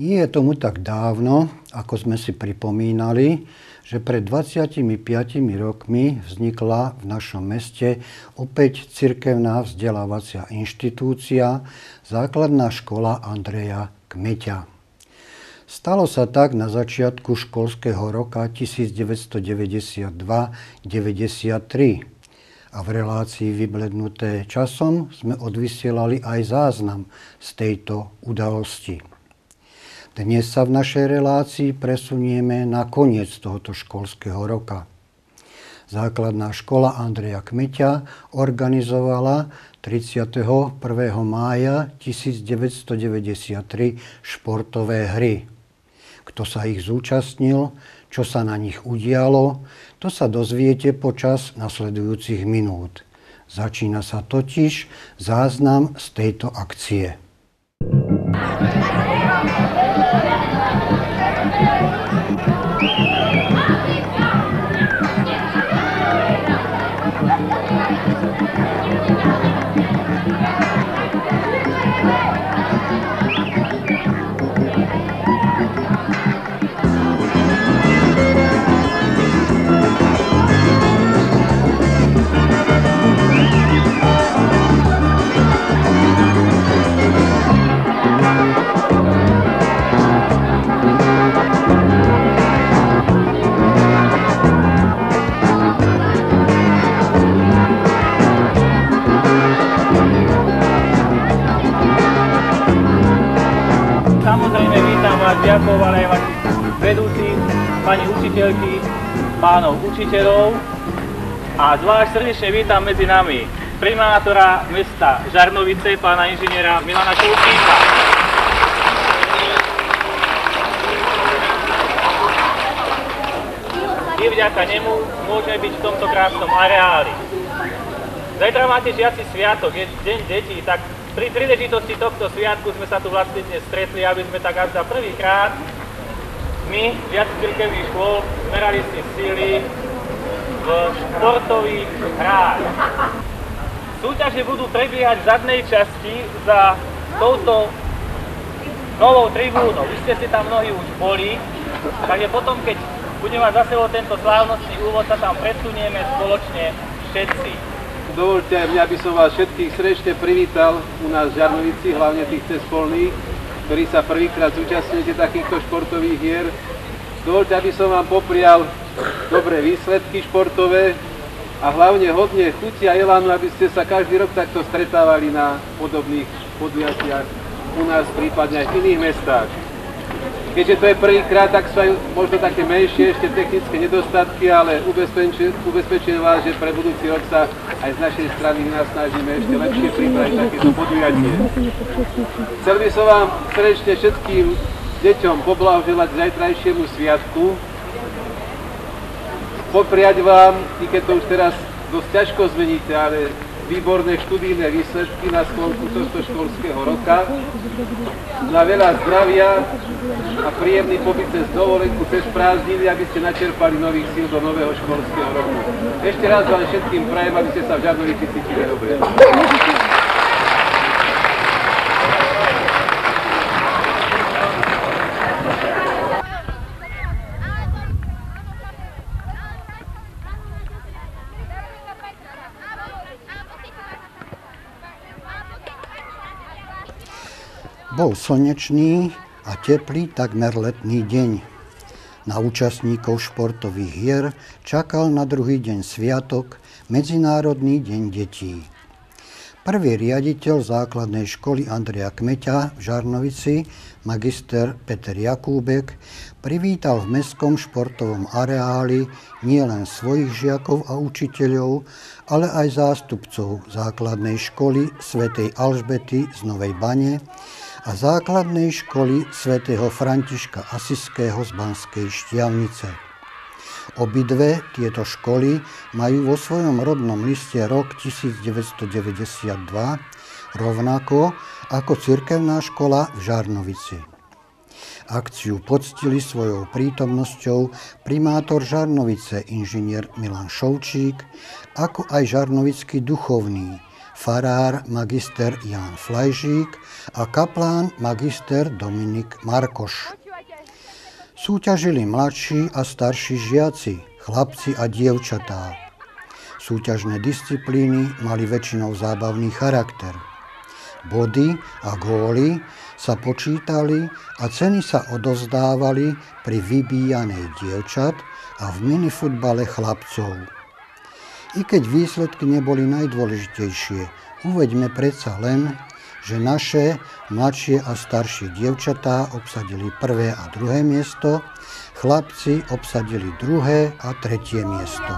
Nie je tomu tak dávno, ako sme si pripomínali, že pred 25 rokmi vznikla v našom meste opäť cirkevná vzdelávacia inštitúcia, základná škola Andreja Kmeťa. Stalo sa tak na začiatku školského roka 1992-93 a v relácii Vyblednuté časom sme odvysielali aj záznam z tejto udalosti. Dnes sa v našej relácii presunieme na koniec tohoto školského roka. Základná škola Andreja Kmeťa organizovala 31. mája 1993 športové hry. Kto sa ich zúčastnil, čo sa na nich udialo, to sa dozviete počas nasledujúcich minút. Začína sa totiž záznam z tejto akcie. Samozrejme vítam vás žiakov, ale aj vašich vedúcich, pani učiteľky, pánov učiteľov a zvlášť srdečne vítam medzi nami primátora mesta Žarnovice, pána inžiniera Milana Šoučíka. I vďaka nemu môžeme byť v tomto krásnom areáli. Zajtra máte žiaci sviatok, je deň detí, tak pri príležitosti tohto sviatku sme sa tu vlastne dnes stretli, aby sme tak až za prvýkrát my, žiaci cirkevných škôl, zmerali si síly v športových hrách. Súťaže budú prebiehať v zadnej časti za touto novou tribúnou. Vy ste si tam mnohí už boli, takže potom, keď budeme mať za sebou tento slávnostný úvod, sa tam presunieme spoločne všetci. Dovoľte aj mňa, aby som vás všetkých srdečne privítal u nás v Žarnovici, hlavne tých cespolných, ktorí sa prvýkrát zúčastňujete takýchto športových hier. Dovoľte, aby som vám poprial dobré výsledky športové a hlavne hodne chuti a elánu, aby ste sa každý rok takto stretávali na podobných podujatiach u nás, prípadne aj v iných mestách. Keďže to je prvýkrát, tak sú aj možno také menšie ešte technické nedostatky, ale ubezpečujem vás, že pre budúci rok sa aj z našej strany nasnažíme ešte lepšie pripraviť takéto podujatie. Chcel by som vám srdečne všetkým deťom poblahoželať k zajtrajšiemu sviatku. Popriať vám, i keď to už teraz dosť ťažko zmeníte, ale výborné študijné výsledky na sklonku tohto školského roka, na veľa zdravia a príjemný pobyt cez dovolenku, cez prázdniny, aby ste načerpali nových síl do nového školského roku. Ešte raz vám všetkým prajem, aby ste sa v Žarnovici cítili dobre. Bol slnečný a teplý takmer letný deň. Na účastníkov športových hier čakal na druhý deň sviatok, Medzinárodný deň detí. Prvý riaditeľ základnej školy Andreja Kmeťa v Žarnovici, magister Peter Jakúbek, privítal v mestskom športovom areáli nielen svojich žiakov a učiteľov, ale aj zástupcov základnej školy svätej Alžbety z Novej Bane a základnej školy svätého Františka Asiského z Banskej Štiavnice. Obidve tieto školy majú vo svojom rodnom liste rok 1992, rovnako ako cirkevná škola v Žarnovici. Akciu poctili svojou prítomnosťou primátor Žarnovice inžinier Milan Šoučík, ako aj žarnovický duchovný farár magister Ján Flajžík a kaplán magister Dominik Markoš. Súťažili mladší a starší žiaci, chlapci a dievčatá. Súťažné disciplíny mali väčšinou zábavný charakter. Body a góly sa počítali a ceny sa odovzdávali pri vybíjanej dievčat a v minifutbale chlapcov. I keď výsledky neboli najdôležitejšie, uveďme predsa len, že naše mladšie a staršie dievčatá obsadili prvé a druhé miesto, chlapci obsadili druhé a tretie miesto.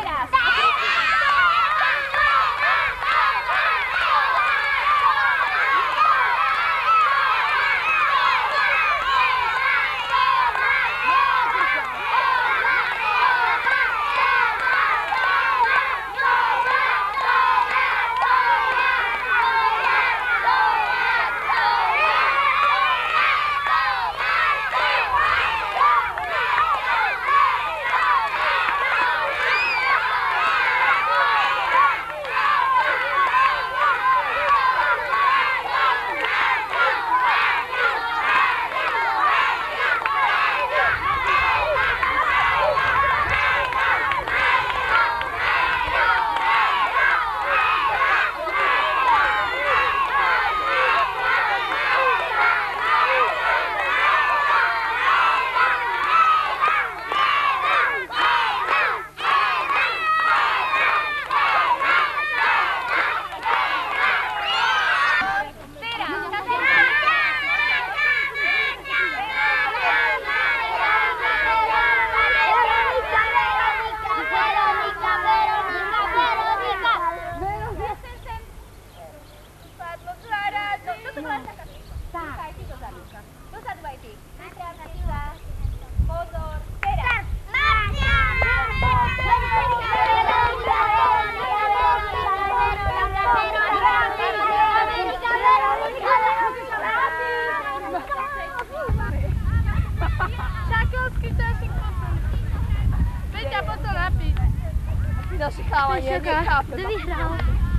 Naši chalani, ja nechápem. Kto vyhral?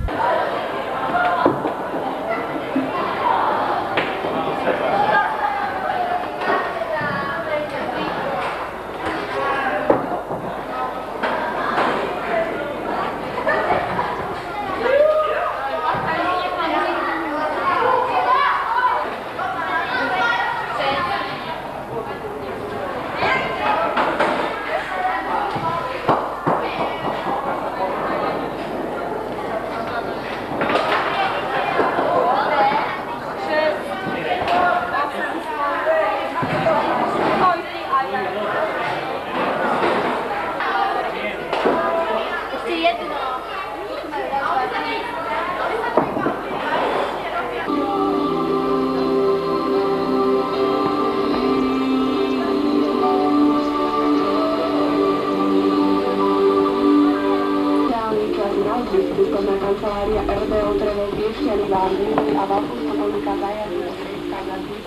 Kancelária RDO Trevo Piešťany vám vynuli a Valkovská Monika Zajazu predstavila týmto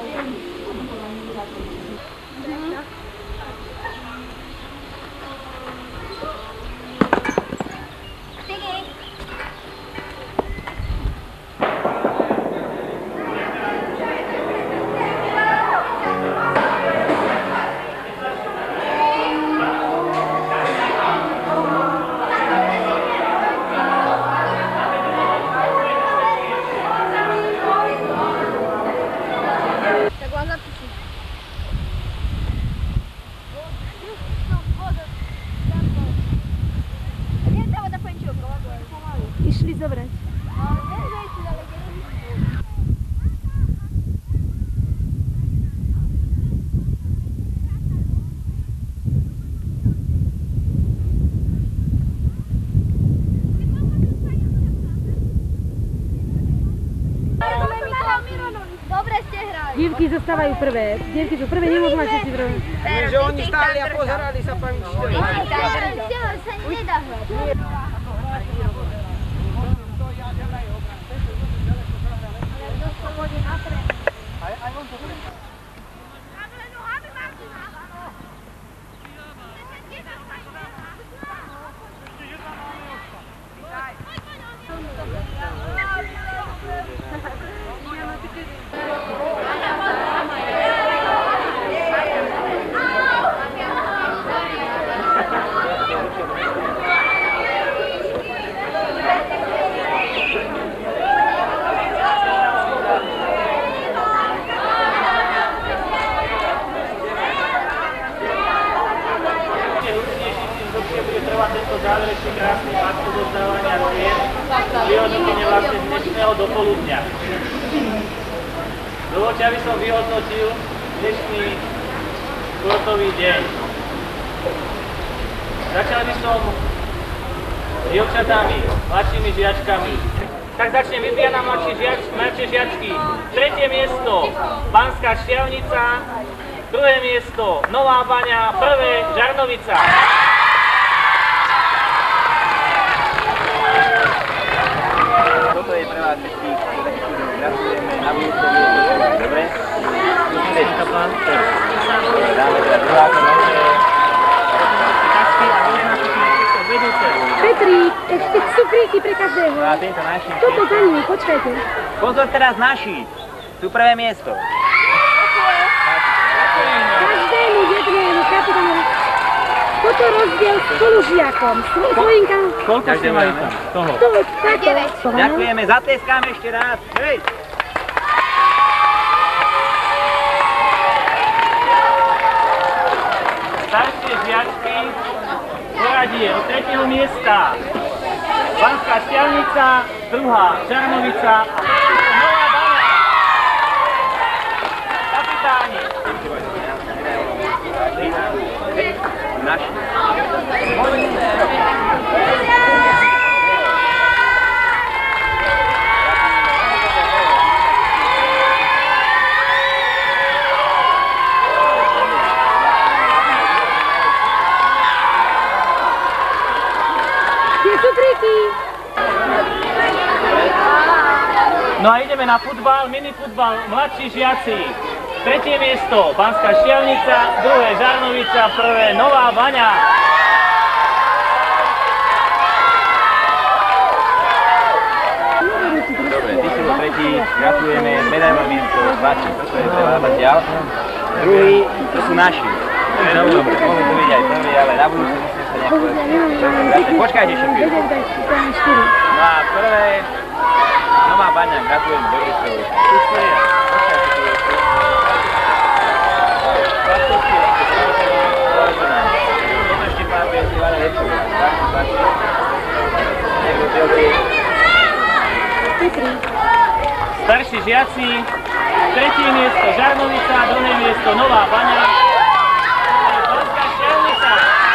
Išli zobrať. Dobre ste hrali. Dievky zostávajú prvé. Dievky sú prvé, nemôžu mať všetci prvé. Že oni stáli a pozerali sa pani čiteľa. Sa nedá hrať. Thank you. vlastne z dnešného dopoludňa. Dovoľte, aby som vyhodnotil dnešný športový deň. Začal by som dievčatami, mladšími žiačkami. Tak začnem vybiať na mladšie žiačky. 3. miesto Banská Štiavnica, 2. miesto Nová Baňa, 1. Žarnovica. Toto je pre vás všetkých, gratulujeme na budúce miesto. Dobre? Dáme teda druháko nože. Petrík, ešte cukríky pre každého. A tento naši. Toto za ním, počkajte. Pozor teraz naši. Tu prvé miesto. Každému jednému kapitánu. Toto rozdiel spolužiakom, svojím kam... Koľko ste mali tam? Toho? Takto. Ďakujeme, zatleskáme ešte raz. Hej! Staršie žiačky, poradie od 3. miesta Banská Štiavnica, 2. Žarnovica a 1. Nová Baňa. Kapitáni. Naši. No a ideme na futbal, minifutbal, mladší žiaci. 3. miesto Banská Štiavnica, 2. Žarnovica, 1. Nová Baňa. Dobre, ty si bol 3. Gratulujeme, medailové miesto, páči, toto je pre vás zatiaľ. 2. to sú naši. Dobre, mohli to byť aj 1., ale na budúce musíme sa nejak povedať. Počkajte ešte chvíľu. No a 1. Nová Baňa, gratulujem, do Rysov. Starší žiaci, 3. miesto Žarnovica, 2. miesto Nová Baňa, Banská Štiavnica.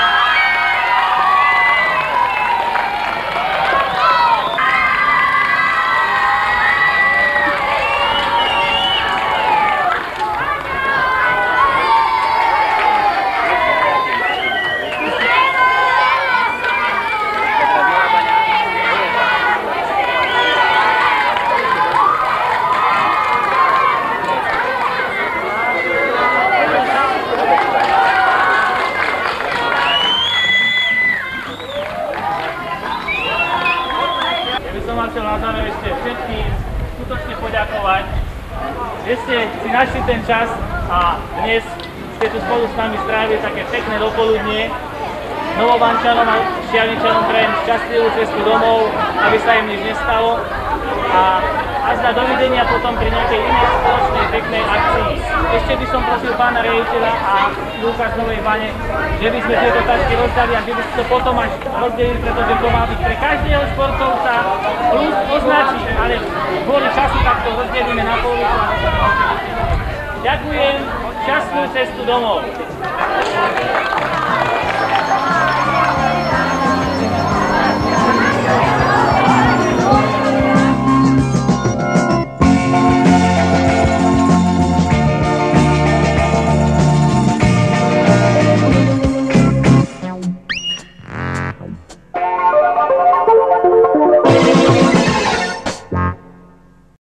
Chcel na záver ešte všetkým skutočne poďakovať, že ste si našli ten čas a dnes ste tu spolu s nami strávili také pekné dopoludnie. Novobančanom a Štiavničanom prajem šťastlivú cestu domov, aby sa im nič nestalo a azda dovidenia potom pri nejakej inej spoločnej peknej akcii. Ešte by som prosil pána riaditeľa a Luka z Novej Bane, že by sme tieto tašky rozdali a že by ste to potom až rozdelili, pretože to má byť pre každého športovca plus označí, ale kvôli času takto rozdelíme na polovicu. Ďakujem, šťastnú cestu domov.